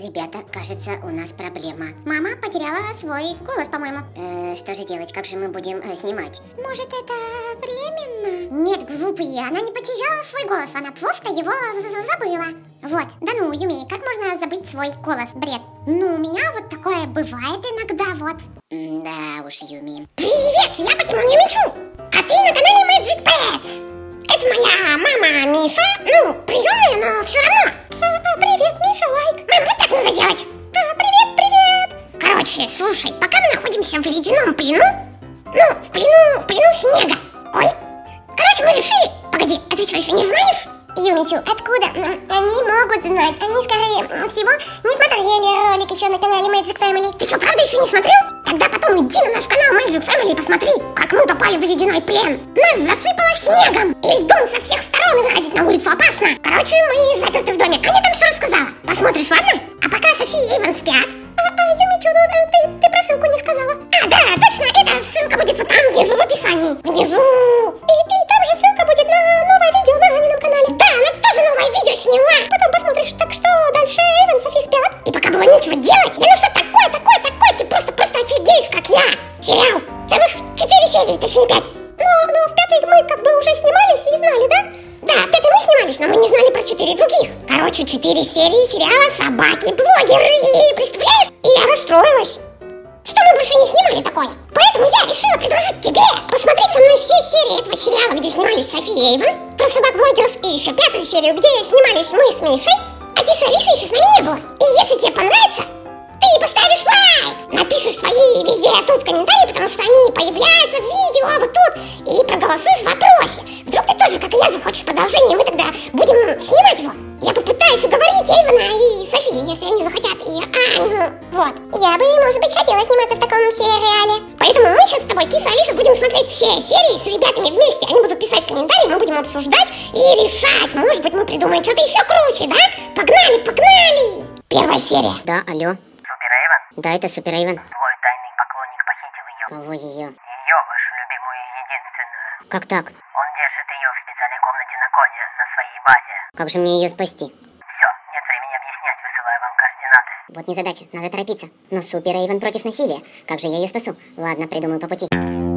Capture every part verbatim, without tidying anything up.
Ребята, кажется, у нас проблема. Мама потеряла свой голос, по-моему. Э, что же делать? Как же мы будем э, снимать? Может, это временно? Нет, глупые, она не потеряла свой голос, она просто его забыла. Вот, да ну, Юми, как можно забыть свой голос? Бред. Ну, у меня вот такое бывает иногда, вот. М да уж, Юми. Привет, я Покемон Юмичу, а ты на канале Magic Pets. Это моя мама Миша, ну, приемная, но все равно. А, а, привет, Миша, лайк. Мам, вот так надо делать. А, привет, привет. Короче, слушай, пока мы находимся в ледяном плену, ну, в плену, в плену снега. Ой, короче, мы решили... Погоди, а ты что, еще не знаешь? Юмичу, откуда? Они могут знать. Они, скорее всего, не смотрели ролик еще на канале Magic Family. Ты что, правда еще не смотрел? Тогда потом иди на наш канал Magic Family и посмотри, как мы попали в ледяной плен. Нас засыпало снегом, и льдом со всех сторон, и выходить на улицу опасно. Короче, мы заперты в доме. Аня там все рассказала. Посмотришь, ладно? А пока София и Эйвен спят. А, а, Юмичу, ну, ты, ты про ссылку не сказала. А, да, точно, эта ссылка будет вот там внизу в описании. Внизу. И, и там же ссылка будет на новое видео на Анином канале. Да, она тоже новое видео сняла. Потом посмотришь. Так что дальше Эйвен, София спят. И пока было нечего делать, я ну что такое, такое, такое, ты просто, просто офигеешь, как я. Сериал. Целых четыре серии, точнее пять. Но, но в пятой мы как бы уже снимались и знали, да? Да, в пятой мы снимались, но мы не знали про четыре других. Короче, четыре серии сериала «Собаки-блогеры». Представляешь? И я расстроилась, что мы больше не снимали такое. Поэтому я решила предложить тебе посмотреть со мной все серии этого сериала, где снимались София и Эйвен, про собак-блогеров, и еще пятую серию, где снимались мы с Мишей, а где с Алисой еще с нами не было. И если тебе понравится, ты поставишь лайк, напишешь свои везде тут комментарии, потому что они появляются в видео вот тут, и проголосуешь в вопросе. Вдруг ты тоже, как и я, захочешь продолжение, мы тогда будем снимать его. Я попытаюсь уговорить Эйвена и Софии, если они захотят, и Аню. Вот. Я бы, может быть, хотела сниматься в таком сериале. Поэтому мы сейчас с тобой, Киса и Алиса, будем смотреть все серии с ребятами вместе. Они будут писать комментарии, мы будем обсуждать и решать. Может быть, мы придумаем что-то еще круче, да? Погнали, погнали! Первая серия. Да, алло. Супер Эйвен? Да, это Супер Эйвен. Твой тайный поклонник похитил ее. Кого ее? Ее, вашу любимую и единственную. Как так? Он держит ее в специальной комнате на коде, на своей базе. Как же мне ее спасти? Все, нет времени объяснять, высылаю вам координаты. Вот незадача, надо торопиться. Но Супер Эйвен против насилия. Как же я ее спасу? Ладно, придумаю по пути.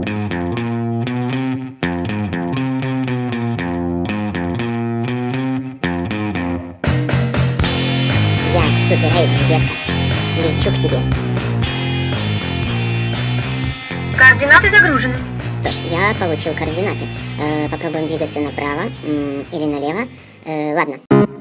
Я Супер Эйвен, детка. Лечу к тебе. Координаты загружены. Что ж, я получил координаты. Э, попробуем двигаться направо м, или налево. Э, ладно.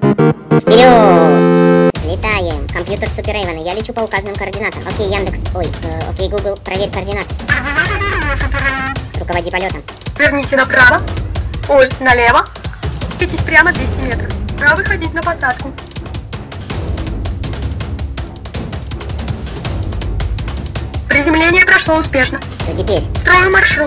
Вперед! Взлетаем. Компьютер Супер Эйвена. Я лечу по указанным координатам. Окей, Яндекс. Ой, э, окей, Google, проверь координаты. Руководи полетом. Верните направо. Ой, налево. Идите прямо двести метров. Пора выходить на посадку. Приземление прошло успешно. Что теперь? Строю маршрут.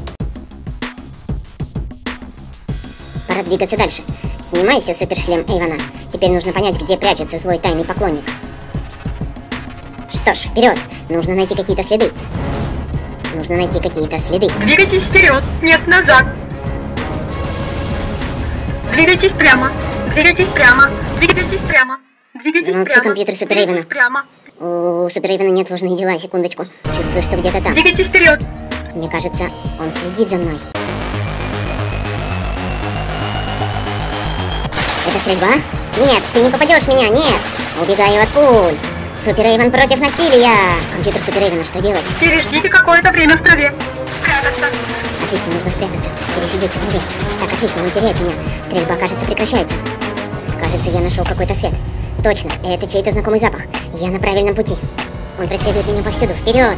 Пора двигаться дальше. Снимайся, супершлем Эйвена. Теперь нужно понять, где прячется злой тайный поклонник. Что ж, вперед! Нужно найти какие-то следы. Нужно найти какие-то следы. Двигайтесь вперед, нет, назад. Двигайтесь прямо. Двигайтесь прямо. Двигайтесь прямо. Двигайтесь Замолчи, прямо. компьютер Супер Эйвена. Двигайтесь прямо. У Супер Эйвена нет важные дела, секундочку. Чувствую, что где-то там. Двигайтесь вперед. Мне кажется, он следит за мной. Это стрельба? Нет, ты не попадешь в меня, нет! Убегаю от пуль! Супер Эйвен против насилия! Компьютер Супер Эйвена, что делать? Переждите какое-то время в траве. Спрятаться. Отлично, нужно спрятаться. Пересидеть в траве. Так, отлично, не теряет меня. Стрельба, кажется, прекращается. Кажется, я нашел какой-то след. Точно, это чей-то знакомый запах. Я на правильном пути. Он преследует меня повсюду. Вперед!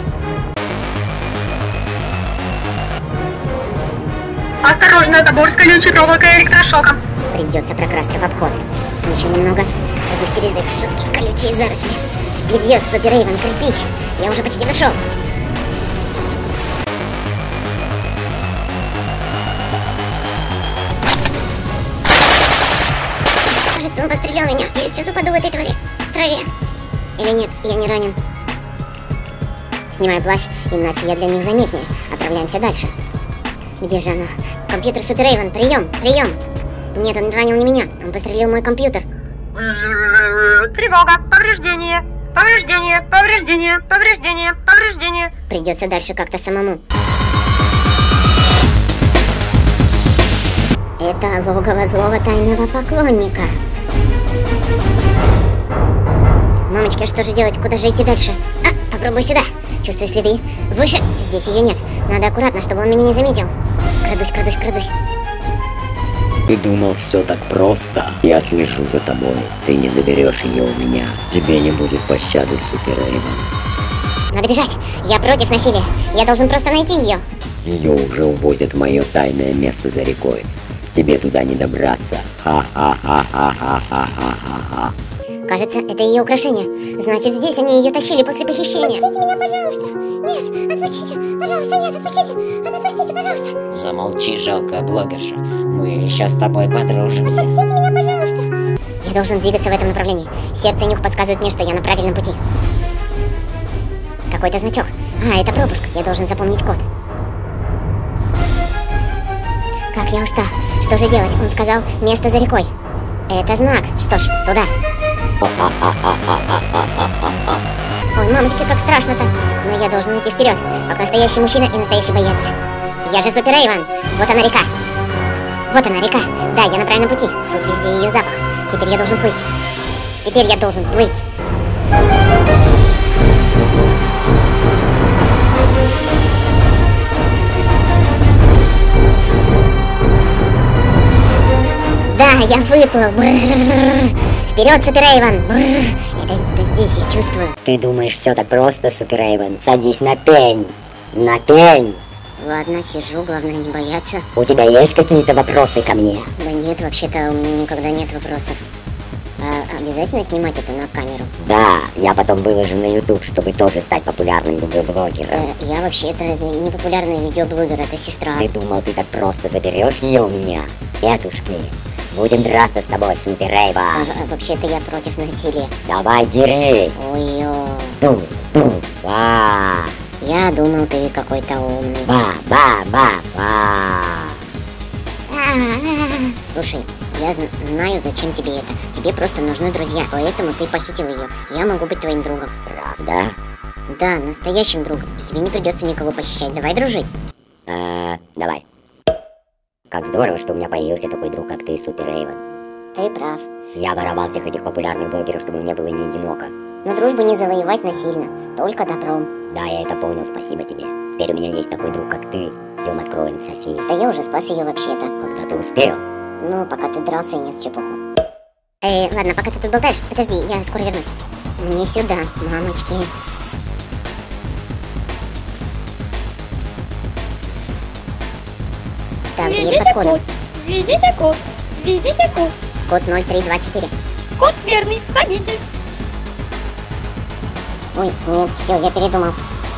Осторожно, забор с колючей проволокой и электрошоком. Придется прокрасться в обход. Еще немного. Пройдусь через эти жуткие колючие заросли. Вперед, Супер Эйвен, крепись! Я уже почти дошел. Кажется, он пострелял меня. Я сейчас упаду в этой твари. Траве. Или нет, я не ранен. Снимаю плащ, иначе я для них заметнее. Отправляемся дальше. Где же она? Компьютер Супер Эйвен, прием, прием! Нет, он ранил не меня, он пострелил мой компьютер. Тревога! Повреждение! Повреждение! Повреждение! Повреждение! Повреждение! Придется дальше как-то самому. Это логово злого тайного поклонника. Мамочки, а что же делать? Куда же идти дальше? А, попробуй сюда. Чувствую следы. Выше. Здесь ее нет. Надо аккуратно, чтобы он меня не заметил. Крадусь, крадусь, крадусь. Ты думал, все так просто? Я слежу за тобой. Ты не заберешь ее у меня. Тебе не будет пощады, Супер Эйвен. Надо бежать. Я против насилия. Я должен просто найти ее. Ее уже увозят в мое тайное место за рекой. Тебе туда не добраться. Ха-ха-ха-ха-ха-ха-ха-ха. Кажется, это ее украшение. Значит, здесь они ее тащили после похищения. Отпустите меня, пожалуйста. Нет, отпустите. Пожалуйста, нет, отпустите. Отпустите, пожалуйста. Замолчи, жалкая блогерша. Мы еще с тобой подружимся. Отпустите меня, пожалуйста. Я должен двигаться в этом направлении. Сердце и нюх подсказывают мне, что я на правильном пути. Какой-то значок. А, это пропуск. Я должен запомнить код. Как я устал. Что же делать? Он сказал, место за рекой. Это знак. Что ж, туда. Ой, мамочки, как страшно-то. Но я должен идти вперед, как настоящий мужчина и настоящий боец. Я же Супер Эйвен. Вот она река. Вот она река. Да, я на правильном пути. Тут везде ее запах. Теперь я должен плыть. Теперь я должен плыть. Да, я выплыл. Вперед, Супер Эйвен. Это, это здесь, я чувствую. Ты думаешь, все так просто, Супер Эйвен? Садись на пень. На пень. Ладно, сижу, главное не бояться. У тебя есть какие-то вопросы ко мне? Да нет, вообще-то у меня никогда нет вопросов. А обязательно снимать это на камеру? Да, я потом выложу на YouTube, чтобы тоже стать популярным видеоблогером. Э, я вообще-то не популярный видеоблогер, это сестра. Ты думал, ты так просто заберешь ее у меня? Нетушки. Будем драться с тобой, Супер Эйвен. А, а, вообще-то я против насилия. Давай, дерись. Ой-ой. Ду, ду, ба. Я думал, ты какой-то умный. Ба, ба, ба, ба. Слушай, я зн- знаю, зачем тебе это. Тебе просто нужны друзья, поэтому ты похитил ее. Я могу быть твоим другом. Правда? Да, настоящим другом. И тебе не придется никого похищать. Давай дружить. Э, давай. Как здорово, что у меня появился такой друг, как ты, Супер Эйвен. Ты прав. Я воровал всех этих популярных блогеров, чтобы мне было не одиноко. Но дружбу не завоевать насильно, только добром. Да, я это понял, спасибо тебе. Теперь у меня есть такой друг, как ты. Идем откроем Софи. Да я уже спас ее вообще-то. Когда ты успел? Ну, пока ты дрался и нес чепуху. Эй, ладно, пока ты тут болтаешь, подожди, я скоро вернусь. Мне сюда, мамочки. Так, дверь под кодом. Введите код. Введите код. Код ноль три два четыре. Код верный. Вводите. Ой, нет, все, я передумал.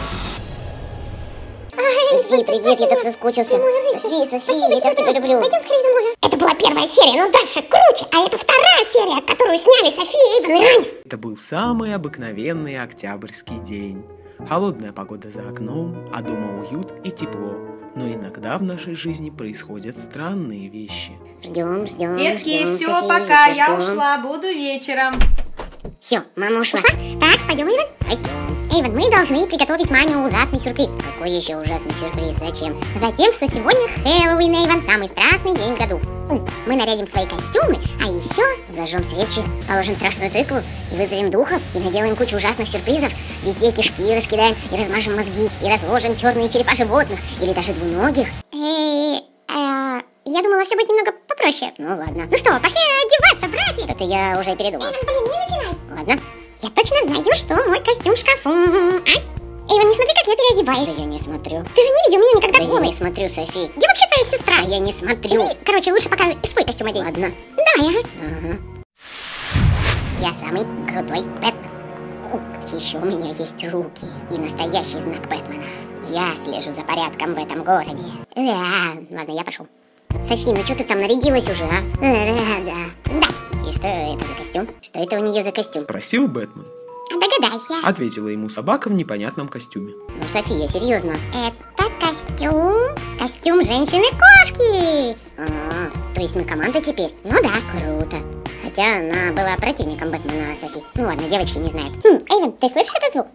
Софи, привет, я так соскучился. Софи, Софи, я так тебя люблю. Пойдем скорее домой. Это была первая серия, но дальше круче. А это вторая серия, которую сняли Софи, Эйвен и Аня. Это был самый обыкновенный октябрьский день. Холодная погода за окном, а дома уют и тепло. Но иногда в нашей жизни происходят странные вещи. Ждем, ждем, Детки, ждем, все, Софи, пока, еще я ждем. ушла, буду вечером. Все, мама ушла. Так, пойдем, Эйвен. Пойдем. Эйвен, мы должны приготовить маме ужасный сюрприз. Какой еще ужасный сюрприз? Зачем? Затем, что сегодня Хэллоуин, Эйвен, самый страшный день в году. Мы нарядим свои костюмы, а еще зажжем свечи, положим страшную тыкву и вызовем духов, и наделаем кучу ужасных сюрпризов. Везде кишки раскидаем и размажем мозги, и разложим черные черепа животных, или даже двуногих. Эй, я думала, все будет немного попроще. Ну ладно. Ну что, пошли одеваться, братья. Это я уже передумал. Эйвен, блин, не начинай. Ладно. Я точно знаю, что мой костюм в шкафу. Ай. Эйвен, не смотри, как я переодеваюсь. Да я не смотрю. Ты же не видел меня никогда голой. Да я не смотрю, Софи. Я вообще твоя сестра. Да я не смотрю. Иди, короче, лучше пока свой костюм одень. Ладно. Давай, ага. Ага. Я самый крутой Бэтмен. Еще у меня есть руки и настоящий знак Бэтмена. Я слежу за порядком в этом городе. Да, ладно, я пошел. Софи, ну что ты там нарядилась уже, а? Да, да. Да. И что это за костюм? Что это у нее за костюм? Спросил Бэтмен. Догадайся. Ответила ему собака в непонятном костюме. Ну, София, серьезно. Это костюм... Костюм женщины-кошки. А, то есть мы команда теперь? Ну да. Круто. Хотя она была противником Бэтмена, Софи. Ну ладно, девочки не знают. Хм, Эйвен, ты слышишь этот звук?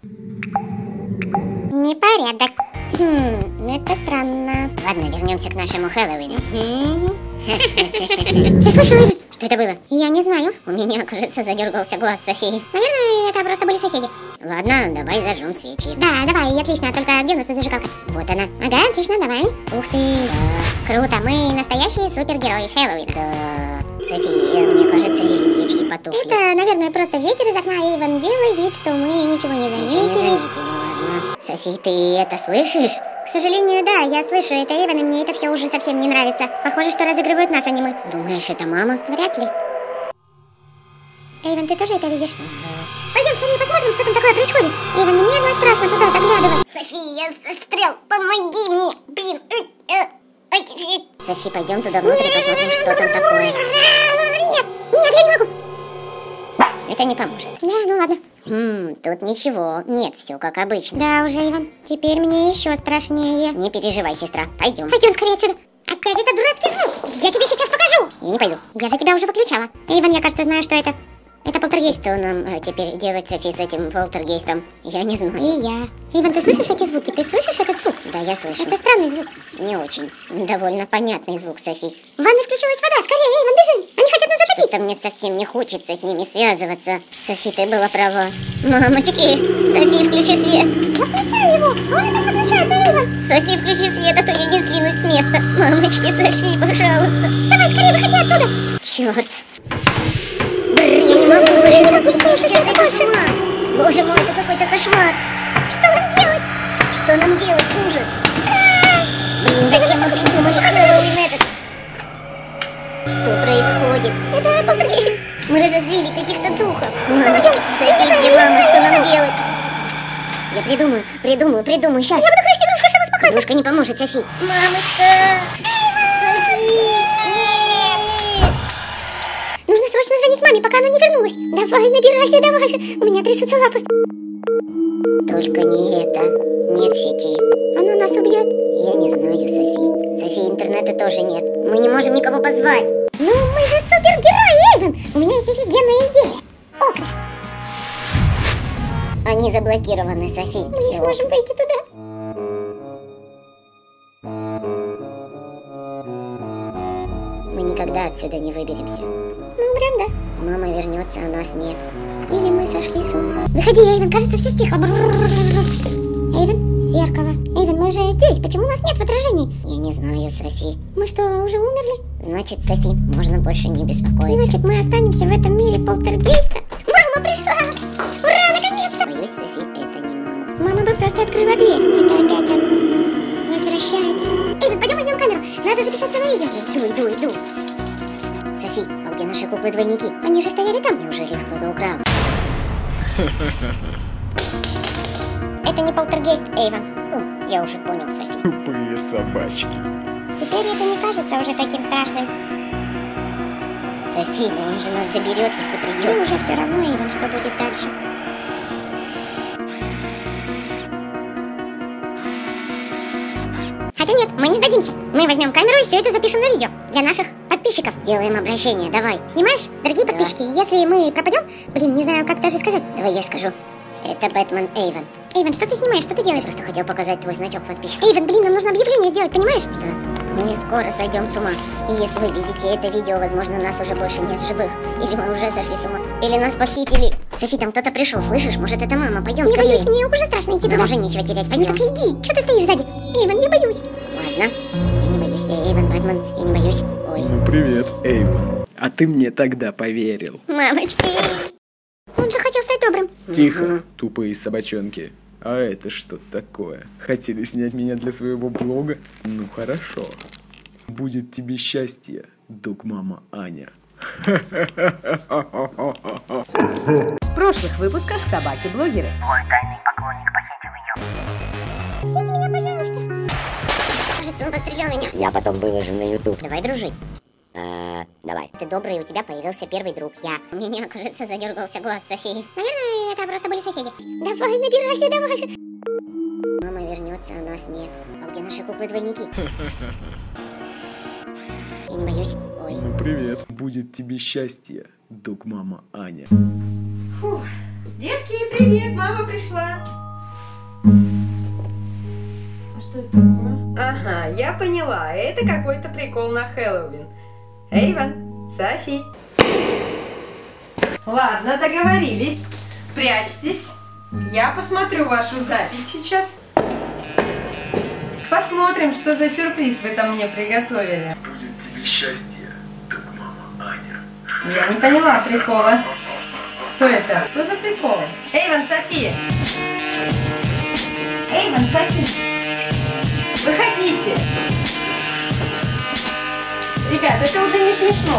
Непорядок. Хм, это странно. Ладно, вернемся к нашему Хэллоуину. Ты слышал, Эйвен? Что это было? Я не знаю. У меня, кажется, задергался глаз Софии. Наверное, это просто были соседи. Ладно, давай зажжем свечи. Да, давай, отлично. Только где у нас зажигалка? Вот она. Ага, отлично, давай. Ух ты. Да. Круто, мы настоящие супергерои Хэллоуина. Да. София, мне кажется, или свечки потухли. Это, наверное, просто ветер из окна, Эйвен. Делай вид, что мы ничего не заметили. Ничего не заметили, ладно. Софи, ты это слышишь? К сожалению, да, я слышу это, Эйвен, и мне это все уже совсем не нравится. Похоже, что разыгрывают нас, а не мы. Думаешь, это мама? Вряд ли. Эйвен, ты тоже это видишь? Ага. Пойдем скорее посмотрим, что там такое происходит. Эйвен, мне одной страшно туда заглядывать. Софи, я застрял, помоги мне. Блин. Софи, пойдем туда внутрь и посмотрим, что там такое. Нет, нет, я не могу. Это не поможет. Да, ну ладно. Хм, тут ничего. Нет, все как обычно. Да уже, Эйвен, теперь мне еще страшнее. Не переживай, сестра. Пойдем. Пойдем скорее отсюда. Опять этот дурацкий звук. Я тебе сейчас покажу. Я не пойду. Я же тебя уже выключала. Эйвен, я, кажется, знаю, что это. Это полтергейст. Что нам э, теперь делать, Софи, с этим полтергейстом? Я не знаю. И я. Эйвен, ты слышишь эти звуки? Ты слышишь этот звук? Да, я слышу. Это странный звук. Не очень. Довольно понятный звук, Софи. В ванной включилась вода. Скорее, Эйвен, бежим. Они хотят нас затопить. Это мне совсем не хочется с ними связываться. Софи, ты была права. Мамочки, Софи, включи свет. Я включаю его. Он опять выключается, Эйвен. Софи, включи свет, а то я не сдвинусь с места. Мамочки, Софи, пожалуйста. Давай, скорее, выходи оттуда. Черт. Я не могу больше запустить, сейчас это с ума. Боже мой, это какой-то кошмар. Что нам делать? Что нам делать, ужас? Блин, зачем мы придумали Хэллоуин этот? Что происходит? Это полтергейст. Мы разозлили каких-то духов. Мамочки, Софи, мама, что нам делать? Я придумаю, придумаю, придумаю, сейчас. Я буду красть игрушку, чтобы успокоиться. Игрушка не поможет, Софи. Мамочка. Нужно срочно звонить маме, пока она не вернулась. Давай, набирайся, давай же. У меня трясутся лапы. Только не это. Нет сети. Она нас убьет? Я не знаю, Софи. Софи, интернета тоже нет. Мы не можем никого позвать. Ну, мы же супергерои, Эйвен. У меня есть офигенная идея. Окна. Они заблокированы, Софи. Мы Все. не сможем выйти туда. Мы никогда отсюда не выберемся. Ну, прям да. Мама вернется, а нас нет. Или мы сошли с ума. Выходи, Эйвен, кажется, все стихло. Эйвен, зеркало. Эйвен, мы же здесь, почему у нас нет в отражении? Я не знаю, Софи. Мы что, уже умерли? Значит, Софи, можно больше не беспокоиться. Значит, мы останемся в этом мире полтергейста. Мама пришла! Ура, наконец-то! Боюсь, Софи, это не мама. Мама бы просто открыла дверь. Это опять она возвращается. Эйвен, пойдем возьмем камеру. Надо записать все на видео. Иду, иду, иду. Софи, а где наши куклы-двойники? Они же стояли там. Неужели их кто-то украл? Это не полтергейст, Эйвен. Ну, я уже понял, Софи. Тупые собачки. Теперь это не кажется уже таким страшным. Софи, но он же нас заберет, если придет. Ну, уже все равно, Эйвен, что будет дальше. Хотя нет, мы не сдадимся. Мы возьмем камеру и все это запишем на видео. Для наших подписчиков. Сделаем обращение, давай. Снимаешь? Дорогие подписчики, да. Если мы пропадем... Блин, не знаю, как даже сказать. Давай я скажу. Это Бэтмен Эйвен. Эйвен, что ты снимаешь? Что ты делаешь? Я просто хотел показать твой значок подписчик. Эйвен, блин, нам нужно объявление сделать, понимаешь? Да. Мы скоро сойдем с ума. И если вы видите это видео, возможно, нас уже больше нет в живых. Или мы уже сошли с ума. Или нас похитили. Софи, там кто-то пришел, слышишь? Может, это мама? Пойдем скорее. Не боюсь, мне уже страшно идти туда. Нам уже нечего терять, пойдем. Ну так иди, что ты стоишь сзади? Эйвен, я боюсь. Ладно, я не боюсь. Эйвен, Бэтмен, я не боюсь. Ой. Ну привет, Эйвен. А ты мне тогда поверил. Мамочки. Он же хотел стать добрым. Тихо, угу. Тупые собачонки. А это что такое? Хотели снять меня для своего блога? Ну хорошо. Будет тебе счастье, док-мама Аня. В прошлых выпусках собаки-блогеры. Твой тайный поклонник похитил ее. Дайте меня, пожалуйста. Кажется, он подстрелил меня. Я потом выложу на ютуб. Давай дружить. А, давай. Ты добрый, у тебя появился первый друг. Я. У меня, кажется, задергался глаз Софии. Наверное, это просто были соседи. Давай, набирайся, давай же. Мама вернется, а нас нет. А где наши куклы-двойники? Я не боюсь. дорогой. Ну привет. Будет тебе счастье, док-мама Аня. Фух. Детки, привет, мама пришла. А что это такое? Ага, я поняла, это какой-то прикол на Хэллоуин. Эйвен, Софи. Ладно, договорились. Прячьтесь. Я посмотрю вашу запись сейчас. Посмотрим, что за сюрприз вы там мне приготовили. Будет тебе счастье, док-мама Аня. Я не поняла прикола. Кто это? Что за приколы? Эйвен, Софи! Эйвен, Софи! Выходите! Ребят, это уже не смешно.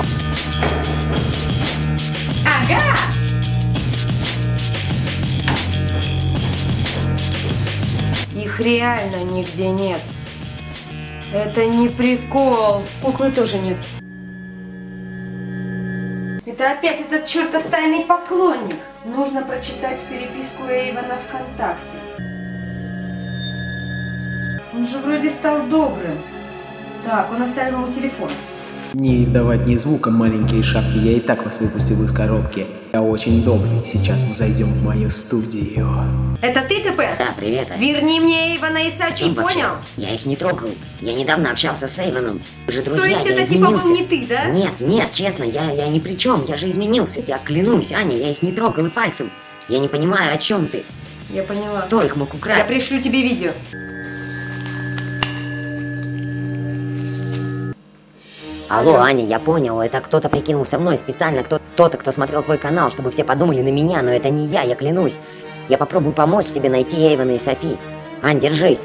Ага! Их реально нигде нет. Это не прикол. Куклы тоже нет. Это опять этот чертов тайный поклонник. Нужно прочитать переписку Эйвена ВКонтакте. Он же вроде стал добрым. Так, он оставил ему телефон. Не издавать ни звука, маленькие шапки, я и так вас выпустил из коробки. Я очень добрый, сейчас мы зайдем в мою студию. Это ты, ТП? Да, привет. Ань. Верни мне Эйвена и Софи, Чем вообще? понял? Я их не трогал. Я недавно общался с Эйвеном. Мы же То друзья, есть я это типа изменился. был не ты, да? Нет, нет, честно, я, я ни при чем. Я же изменился. Я клянусь, Аня, я их не трогал и пальцем. Я не понимаю, о чем ты. Я поняла. Кто их мог Я украсть? пришлю тебе видео. Алло, Аня, я понял, это кто-то прикинулся мной специально, кто- кто-то, кто смотрел твой канал, чтобы все подумали на меня, но это не я, я клянусь. Я попробую помочь себе найти Эйвена и Софи. Ань, держись.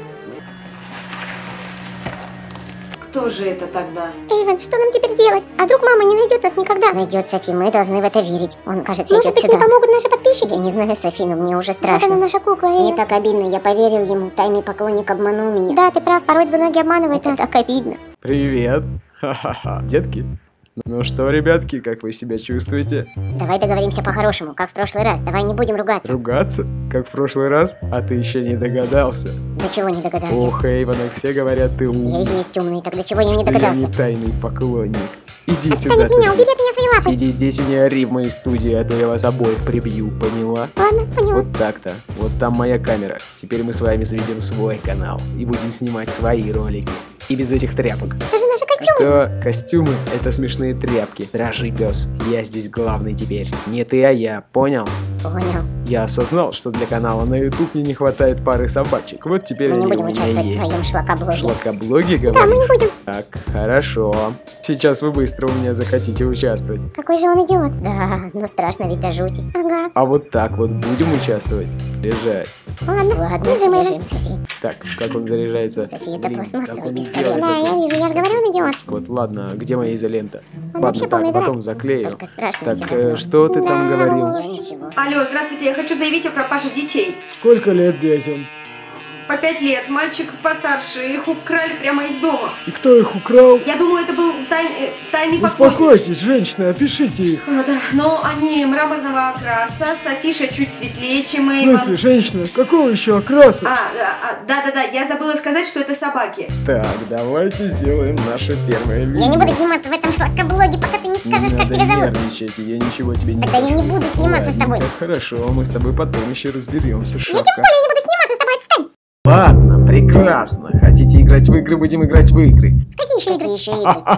Кто же это тогда? Эйвен, что нам теперь делать? А вдруг мама не найдет нас никогда? Найдет, Софи, мы должны в это верить. Он, кажется, идет сюда. Может быть, ей помогут наши подписчики? Я не знаю, Софи, но мне уже страшно. Вот она наша кукла, Эйвен. Мне так обидно, я поверил ему. Тайный поклонник обманул меня. Да, ты прав, порой двуногие обманывают нас. Так обидно. Привет. Ха-ха-ха. Детки? Ну что, ребятки, как вы себя чувствуете? Давай договоримся по-хорошему, как в прошлый раз. Давай не будем ругаться. Ругаться? Как в прошлый раз? А ты еще не догадался. До чего не догадался? Ох, Эйвен, все говорят, ты Я умный. и есть умный, так до чего я не Что я догадался? не тайный поклонник. Иди Отстань сюда, от меня, Софи. убери от меня свои лапы. Сиди здесь и не ори в моей студии, а то я вас обоих прибью, поняла? Ладно, поняла. Вот так-то. Вот там моя камера. Теперь мы с вами заведем свой канал и будем снимать свои ролики. И без этих тряпок. Это же наши костюмы. Что? Костюмы — это смешные тряпки. Дрожи, пес. Я здесь главный теперь. Не ты, а я. Понял? Понял. Я осознал, что для канала на YouTube мне не хватает пары собачек. Вот теперь Мы не они будем у меня участвовать в есть. твоем шлакоблоге. Шлакоблоге, Да, мы говоришь? не будем. Так, хорошо. Сейчас вы быстро у меня захотите участвовать. Какой же он идиот. Да, ну страшно ведь до жути. Ага. А вот так вот будем участвовать? Лежать. Ладно, ладно, лежим, лежим, Софи. Так, как он заряжается? Софи, это Блин, пластмассовый как он пистолет. делается? Да, я вижу, я же говорю, он идиот. Вот, ладно, где моя изолента? Он Ладно, вообще так, полный дурак. потом заклею. Только страшно Так, всё э, равно. что ты там Да, говорил? Я ничего. Алло, здравствуйте, я хочу заявить о пропаже детей. Сколько лет детям? По пять лет, мальчик постарше, их украли прямо из дома. И кто их украл? Я думаю, это был тай- э, тайный поклонник. Успокойтесь, женщина, опишите их. А, да, но они мраморного окраса, Софиша чуть светлее, чем В Эйвен. смысле, женщина? Какого еще окраса? А, да, а, да-да-да, я забыла сказать, что это собаки. Так, давайте сделаем наше первое видео. Я не буду сниматься в этом шлакоблоге, пока ты не скажешь, Не как надо тебя зовут. нервничать, я ничего тебе не Тогда я скажу. не буду сниматься с тобой. Ладненько, хорошо, мы с тобой потом еще разберемся, Я шапка. тем более не буду сниматься с тобой, отстань. Ладно, прекрасно. Хотите играть в игры, будем играть в игры. Какие еще игры? Еще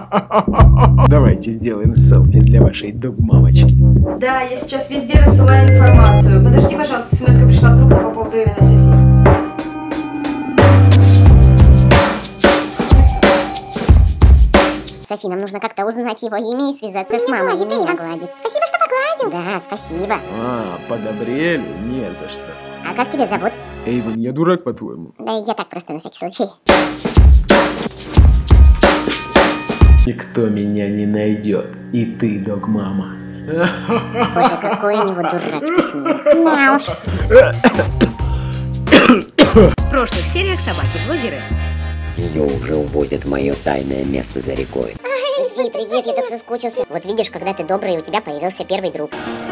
игры. Давайте сделаем селфи для вашей дог-мамочки. Да, я сейчас везде рассылаю информацию. Подожди, пожалуйста, смс-ка пришла вдруг по поводу Эйвена и Софи. Софи, нам нужно как-то узнать его имя и связаться с мамой. И меня гладит. Спасибо, что погладил. Да, спасибо. А, подобрели? Не за что. А как тебя зовут? Эйвен, я дурак, по-твоему? Да я так просто на всякий случай. Никто меня не найдет. И ты, дог-мама. Боже, какой у него дурацкий смех. Мяу. В прошлых сериях собаки-блогеры. Ее уже увозят в мое тайное место за рекой. Софи, привет, я так соскучился. Вот видишь, когда ты добрый, у тебя появился первый друг.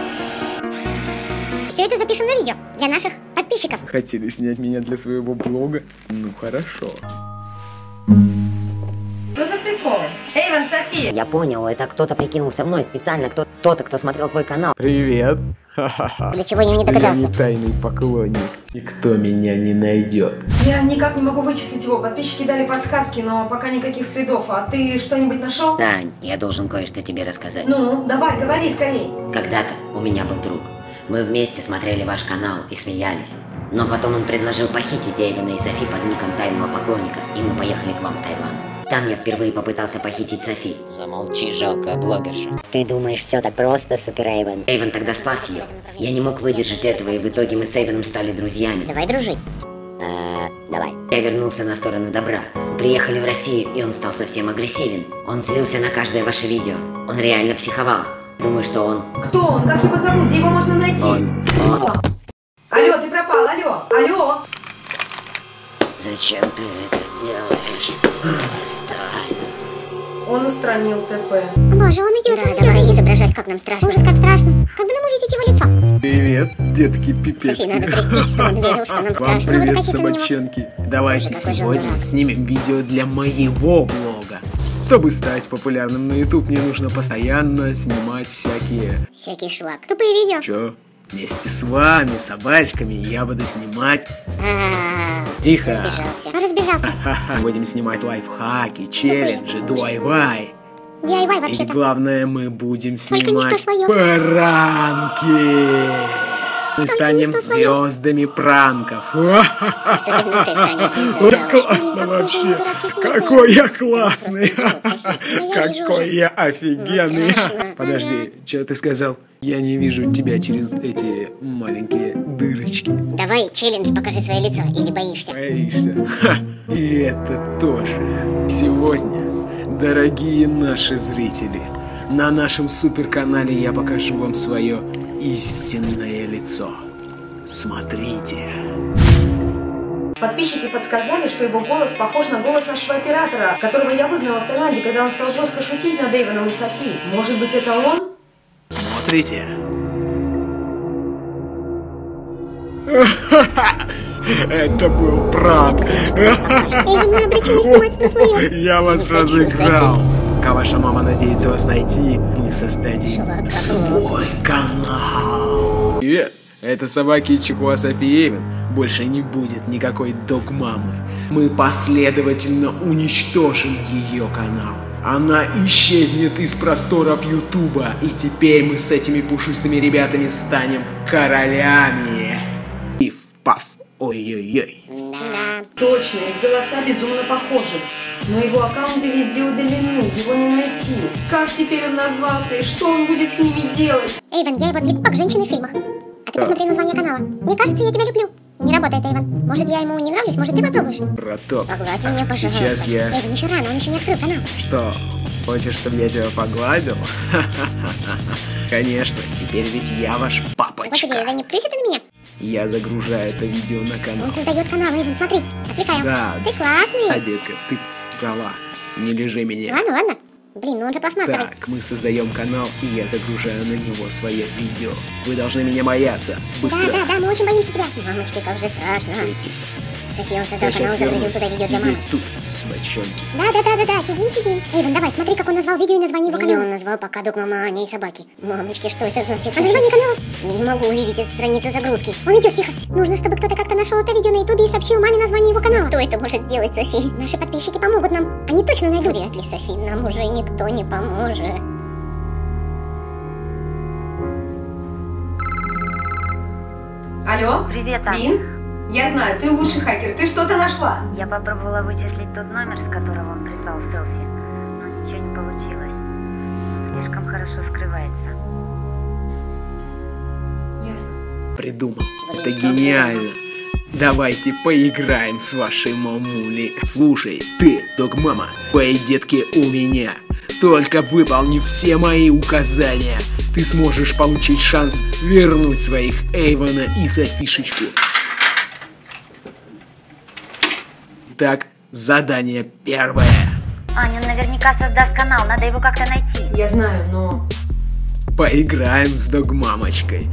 Все это запишем на видео для наших подписчиков. Хотели снять меня для своего блога? Ну хорошо. Что за приколы? Эйвен, Эйвен, Софи! Я понял, это кто-то прикинулся мной специально, кто- кто-то, кто смотрел твой канал. Привет. Ха-ха-ха. До чего я не Я догадался. не тайный поклонник. Никто меня не найдет. Я никак не могу вычислить его. Подписчики дали подсказки, но пока никаких следов. А ты что-нибудь нашел? Да, я должен кое-что тебе рассказать. Ну, давай, говори скорей. Когда-то у меня был друг. Мы вместе смотрели ваш канал и смеялись. Но потом он предложил похитить Эйвена и Софи под ником тайного поклонника, и мы поехали к вам в Таиланд. Там я впервые попытался похитить Софи. Замолчи, жалкая блогерша. Ты думаешь, все так просто, Супер Эйвен? Эйвен тогда спас ее. Я не мог выдержать этого, и в итоге мы с Эйвеном стали друзьями. Давай дружить. Э, давай. Я вернулся на сторону добра. Приехали в Россию, и он стал совсем агрессивен. Он злился на каждое ваше видео. Он реально психовал. Думаю, что он... Кто он? Как его зовут? Где его можно найти? Он. О. Алло, ты пропал, алло, алло. Зачем ты это делаешь? Отстань. Он устранил ТП. Боже, он идет, да, он давай идет. Изображать, как нам страшно. Ужас, как страшно. Как бы нам увидеть его лицо? Привет, детки, пипец. Софи, надо трястись, чтобы он верил, что нам Вам страшно. Я буду привет, коситься на него. собачонки. Давайте Боже, какой же сегодня он дурак. снимем видео для моего блога. Чтобы стать популярным на YouTube, мне нужно постоянно снимать всякие... Всякий шлак. Тупые видео. Чё? Вместе с вами, собачками, я буду снимать... А-а-а. Тихо. Разбежался. Разбежался. Ха-ха. Будем снимать лайфхаки, челленджи, ди ай вай. ди ай вай И вообще-то. главное, мы будем Только не что снимать своё. пранки. Мы Только станем не что своё. звездами пранков. Особенно ты станешь звездой. Ой, Да уж. классно Блин, вообще. какой дурацкий смех. Какой я Это классный. просто идиот, Софи. Ну, я вижу Какой уже. я офигенный. Ну, страшно. Подожди, что ты сказал? Я не вижу тебя через эти маленькие дырочки. Давай челлендж, покажи свое лицо. Или боишься? Боишься? Ха, и это тоже. Сегодня, дорогие наши зрители, на нашем суперканале я покажу вам свое истинное лицо. Смотрите. Подписчики подсказали, что его голос похож на голос нашего оператора, которого я выгнала в Таиланде, когда он стал жестко шутить над Эйвеном и Софи. Может быть, это он? Смотрите. Это был пранк. Эйвен, мы обречены снимать на свое. Я вас разыграл. Пока ваша мама надеется вас найти, мы создадим свой канал. Привет, это собаки и чихуа Софи Эйвен. Больше не будет никакой дог-мамы. Мы последовательно уничтожим ее канал. Она исчезнет из просторов Ютуба, и теперь мы с этими пушистыми ребятами станем королями. Пиф-паф, ой-ой-ой. Да. Точно, их голоса безумно похожи. Но его аккаунты везде удалены, его не найти. Как теперь он назвался и что он будет с ними делать? Эйвен, я его отвлеку как женщины в фильмах. А ты посмотри название канала. Мне кажется, я тебя люблю. Не работает, Эйвен. Может, я ему не нравлюсь? Может, ты попробуешь? Браток, Погладь меня, пожалуйста. сейчас я... Эйвен, еще рано, он еще не открыл канал. Что, хочешь, чтобы я тебя погладил? Конечно, теперь ведь я ваш Господи, папочка. Эйвен, не плюсит на меня? Я загружаю это видео на канал. Он создает канал, Эйвен, смотри. Отвлекаю. Да, Ты классный. а, детка, ты права. Не лежи меня. Ладно, ладно. Блин, ну он же пластмассовый. Так, мы создаем канал, и я загружаю на него свое видео. Вы должны меня бояться. Быстро. Да, да, да, мы очень боимся тебя. Мамочки, как же страшно. Бойтесь. София, он создал Я канал и сейчас загрузил вернусь. туда видео для Сиди мамы. тут, собачонки. Да, да, да, да, да, сидим, сидим. Эйвен, давай, смотри, как он назвал видео и название его канала. Он назвал «Пока док, мама, Аня и собаки». Мамочки, что это значит? А название канала? Я не могу увидеть эту страницу загрузки. Он идет, тихо. Нужно, чтобы кто-то как-то нашел это видео на ютубе и сообщил маме название его канала. Кто это может сделать, Софи? Наши подписчики помогут нам. Они точно найдут. Вряд ли, Софи, нам уже никто не поможет. Алло? Привет, Аня. Вин? Я знаю, ты лучший хакер. Ты что-то нашла? Я попробовала вычислить тот номер, с которого он прислал селфи, но ничего не получилось. Слишком хорошо скрывается. Ясно. Придумал. Блин, Это что гениально. Давайте поиграем с вашей мамулей. Слушай, ты, док-мама, твои детки у меня. Только выполнив все мои указания, ты сможешь получить шанс вернуть своих Эйвена и Софишечку. Так, задание первое. Аня, он наверняка создаст канал, надо его как-то найти. Я знаю, но... Поиграем с док-мамочкой.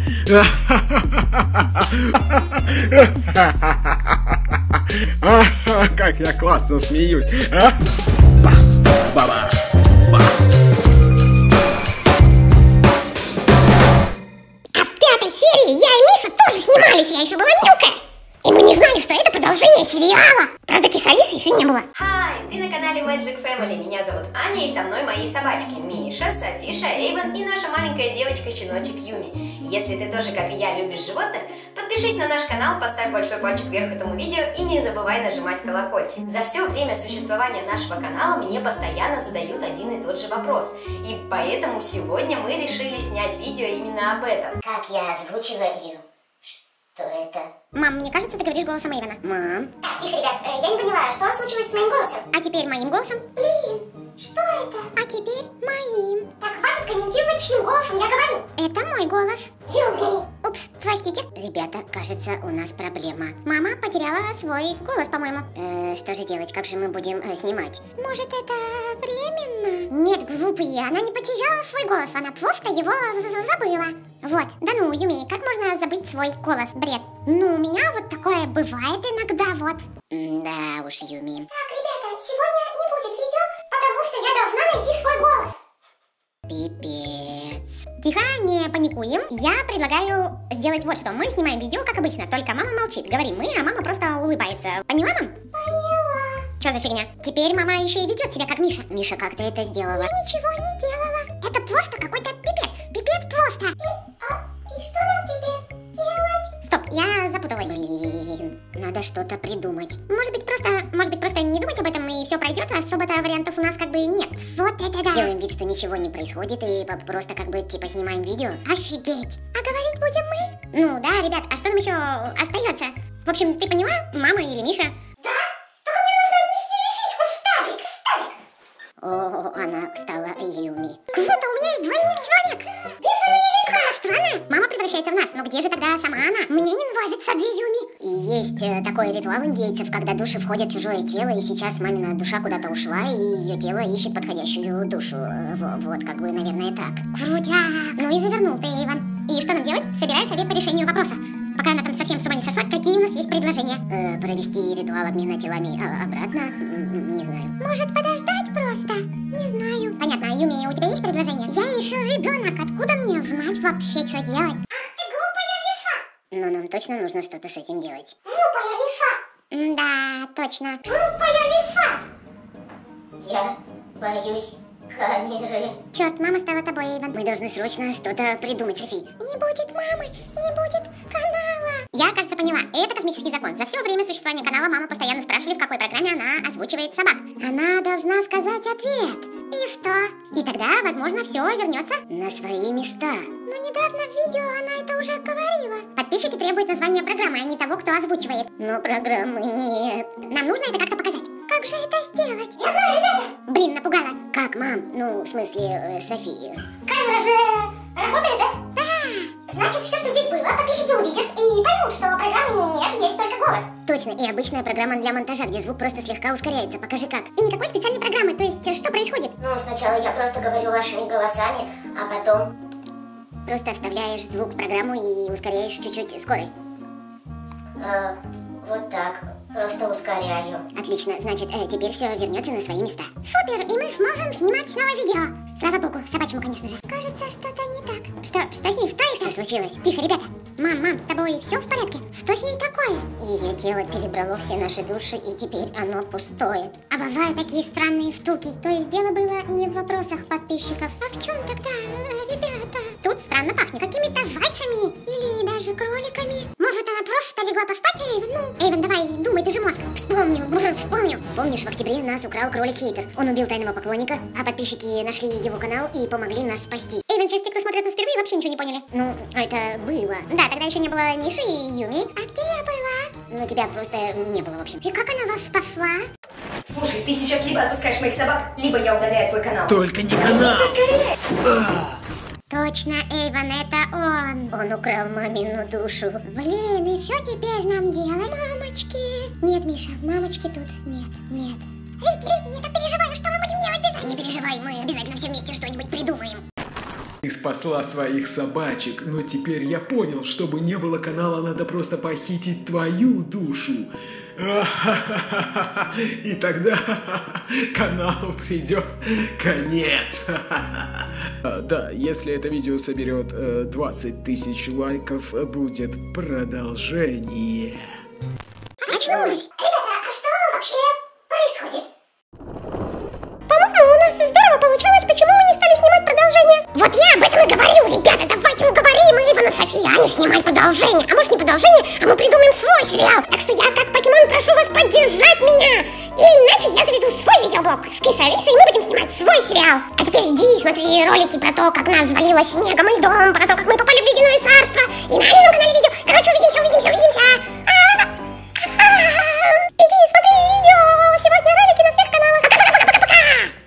Как я классно смеюсь. Баба. А в пятой серии я и Миша тоже снимались, я еще была мелкая. И мы не знали, что это продолжение сериала. Правда, кисалисы еще не было. Хай, ты на канале Magic Family. Меня зовут Аня, и со мной мои собачки Миша, Софиша, Эйвен и наша маленькая девочка-щеночек Юми. Если ты тоже, как и я, любишь животных, подпишись на наш канал, поставь большой пальчик вверх этому видео и не забывай нажимать колокольчик. За все время существования нашего канала мне постоянно задают один и тот же вопрос. И поэтому сегодня мы решили снять видео именно об этом. Как я озвучиваю? Что это? Мам, мне кажется, ты говоришь голосом Эйвена. Мам. Так, тихо, ребят, я не поняла, что случилось с моим голосом? А теперь моим голосом? Блин, что это? А теперь моим. Так, хватит комментировать, чьим голосом я говорю. Это мой голос. Юми. Упс, простите. Ребята, кажется, у нас проблема. Мама потеряла свой голос, по-моему. Э, что же делать? Как же мы будем э, снимать? Может, это временно? Нет, глупые, она не потеряла свой голос, она просто его забыла. Вот, да ну, Юми, как можно забыть свой голос? Бред. Ну, у меня вот такое бывает иногда, вот. Да уж, Юми. Так, ребята, сегодня не будет видео, потому что я должна найти свой голос. Пипец. Тихо, не паникуем. Я предлагаю сделать вот что. Мы снимаем видео, как обычно, только мама молчит. Говорим мы, а мама просто улыбается. Поняла, мам? Поняла. Что за фигня? Теперь мама еще и ведет себя как Миша. Миша, как ты это сделала? Я ничего не делала. Это просто какой-то пипец. Пипец просто. И, а, и что нам теперь делать? Стоп, я запуталась. Блин, надо что-то придумать. Может быть просто, может быть просто не думать об этом и все пройдет, а особо-то вариантов у нас как бы нет. Вот это да. Делаем вид, что ничего не происходит и просто как бы типа снимаем видео. Офигеть. А говорить будем мы? Ну да, ребят, а что нам еще остается? В общем, ты поняла, мама или Миша? Да, только мне нужно отнести вещичку в стабик, в стабик. О, она стала Юми. Круто, у меня есть двойник-человек. Странно, странно. Мама превращается в нас, но где же тогда сама она? Мне не нравится две Юми. И есть э, такой ритуал индейцев, когда души входят в чужое тело, и сейчас мамина душа куда-то ушла, и ее тело ищет подходящую душу. Э, вот, вот, как бы, наверное, так. Крутяк. Ну и завернул ты, Эйвен. И что нам делать? Собираю совет по решению вопроса. Пока она там совсем с ума не сошла, какие у нас есть предложения? Э, провести ритуал обмена телами а, обратно? М-м, не знаю. Может, подождать просто? Не знаю. Понятно, Юми, у тебя есть предложение? Я еще ребенок, откуда мне знать вообще, что делать? Ах ты глупая лиса! Но нам точно нужно что-то с этим делать. Глупая лиса! Да, точно. Глупая лиса! Я боюсь камеры. Черт, мама стала тобой, Эйвен. Мы должны срочно что-то придумать, Софи. Не будет мамы, не будет канала. Я, кажется, поняла. Это космический закон. За все время существования канала мама постоянно спрашивали, в какой программе она озвучивает собак. Она должна сказать ответ. И что? И тогда, возможно, все вернется на свои места. Но недавно в видео она это уже говорила. Подписчики требуют названия программы, а не того, кто озвучивает. Но программы нет. Нам нужно это как-то показать. Как же это сделать? Я знаю, ребята! Блин, напугала. Как, мам? Ну, в смысле, э, София. Камера же работает, да? Да. Значит, все, что здесь было, подписчики увидят и поймут, что программы нет, есть только голос. Точно, и обычная программа для монтажа, где звук просто слегка ускоряется. Покажи как. И никакой специальной программы, то есть что происходит? Ну, сначала я просто говорю вашими голосами, а потом... Просто вставляешь звук в программу и ускоряешь чуть-чуть скорость. А, вот так. Просто ускоряю. Отлично, значит, э, теперь все вернется на свои места. Супер, и мы сможем снимать снова видео. Слава богу, собачьему, конечно же. Кажется, что-то не так. Что, что с ней? Второе, что случилось? Тихо, ребята. Мам, мам, с тобой все в порядке? Что с ней такое? Ее тело перебрало все наши души, и теперь оно пустое. А бывают такие странные втулки. То есть дело было не в вопросах подписчиков. А в чем тогда, ребята? Тут странно пахнет. Какими-то зайцами или даже кроликами. Может, она просто легла поспать, Эйвен? Ну, Эйвен, давай, думай, ты же мозг. Вспомнил, боже, вспомнил. Помнишь, в октябре нас украл кролик Хейтер. Он убил тайного поклонника, а подписчики нашли его канал и помогли нас спасти. Эйвен, сейчас те, кто смотрит нас впервые, вообще ничего не поняли. Ну, это было. Да, тогда еще не было Миши и Юми. А где я была? Ну, тебя просто не было, в общем. И как она вас спасла? Слушай, ты сейчас либо отпускаешь моих собак, либо я удаляю твой канал. Только не канал! Точно, Эйвен, это он. Он украл мамину душу. Блин, и что теперь нам делать? Мамочки. Нет, Миша, мамочки тут нет, нет. Рики, Рики, я так переживаю, что мы будем делать без... Не переживай, мы обязательно все вместе что-нибудь придумаем. Ты спасла своих собачек, но теперь я понял, чтобы не было канала, надо просто похитить твою душу. И тогда каналу придет конец. Да, если это видео соберет двадцать тысяч лайков, будет продолжение. Очнулась. Ребята, а что вообще происходит? По-моему, у нас здорово получалось. Почему мы не стали снимать продолжение? Вот я об этом и говорю, ребята. Давайте уговорим Эйвен, Софию, Аню снимать продолжение. А может не продолжение, а мы придумаем свой сериал. Так что я, как покемон, прошу вас поддержать меня. И иначе я заведу свой видеоблог с Кисой Алисой, и мы будем снимать свой сериал. А теперь иди смотри ролики про то, как нас завалило снегом и льдом, про то, как мы попали в ледяной